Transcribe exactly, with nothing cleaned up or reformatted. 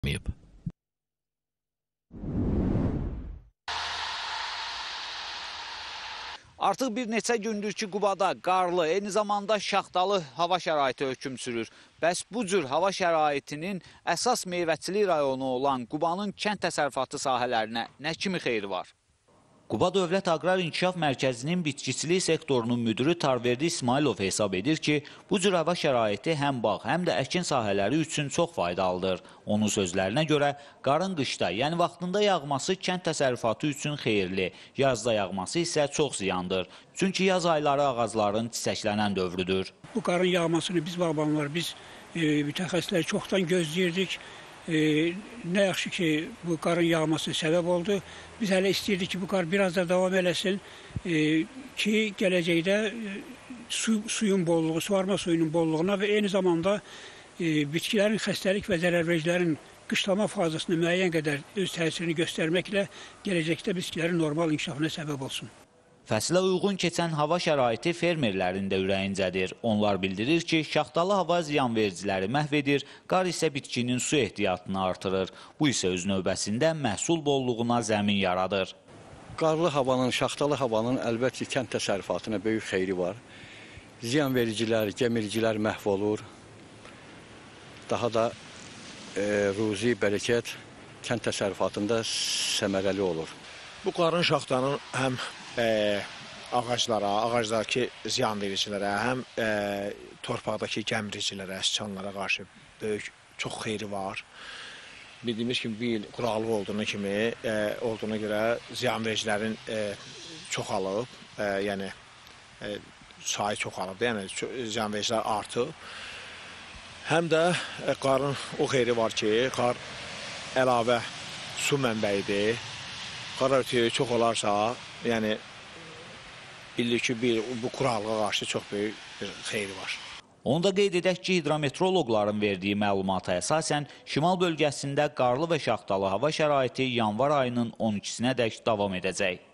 olmayıb. Artıq bir neçə gündür ki, Qubada qarlı, eyni zamanda şaxtalı hava şəraiti hökm sürür. Bəs bu cür hava şəraitinin əsas meyvəçilik rayonu olan Qubanın kənd təsərrüfatı sahələrinə nə kimi xeyri var? Quba Dövlət Aqrar İnkişaf Mərkəzinin bitkiçilik sektorunun müdürü Tarverdi İsmailov hesab edir ki, bu cür hava şəraiti həm bağ, həm də əkin sahələri üçün çox faydalıdır. Onun sözlərinə görə, qarın qışda, yəni vaxtında yağması kənd təsərrüfatı üçün xeyirli, yazda yağması isə çox ziyandır. Çünki yaz ayları ağacların çiçəklənən dövrüdür. Bu qarın yağmasını biz bağbanlar, biz e, mütəxəssisləri çoxdan gözləyirdik. E, nə yaxşı ki, bu qarın yağması səbəb oldu. Biz hələ istəyirdik ki, bu qar biraz da davam eləsin e, ki, gələcəkdə e, su, suyun bolluğu, suvarma suyunun bolluğuna və eyni zamanda e, bitkilərin xəstəlik və zərərvericilərin qışlama fazasını müəyyən qədər öz təsirini göstərməklə gələcəkdə bitkilərin normal inkişafına səbəb olsun. Fəsilə uyğun keçən hava şəraiti fermerlərin də ürəyincədir. Onlar bildirir ki, şaxtalı hava ziyanvericiləri məhv edir, qar isə bitkinin su ehtiyatını artırır. Bu isə öz növbəsində məhsul bolluğuna zəmin yaradır. Qarlı havanın, şaxtalı havanın əlbəttə kənd təsərrüfatına böyük xeyri var. Ziyanvericilər, gəmiricilər məhv olur. Daha da e, ruzi, bərəkət kənd təsərrüfatında səmərəli olur. Bu qarın şaxtanın həm E, ağaclara, ağacdakı ziyan vericilərə, həm e, torpaqdakı gəmiricilərə, sıçanlara qarşı böyük, çox xeyri var. Bildiyimiz kimi bir il quraqlıq olduğuna kimi, e, olduğuna görə ziyan vericilərin e, çoxalıb, e, yəni e, sayı çoxalıb, yəni ziyan vericilər artıb. Həm də e, qarın o xeyri var ki, qar əlavə su mənbəyidir. Qar örtüyü çox olarsa, yəni bildik ki, bir, bu quraqlığa qarşı çox böyük bir xeyri var. Onu da qeyd edək ki, hidrometeoroloqların verdiyi məlumata əsasən şimal bölgəsində qarlı və şaxtalı hava şəraiti yanvar ayının on ikisinədək davam edəcək.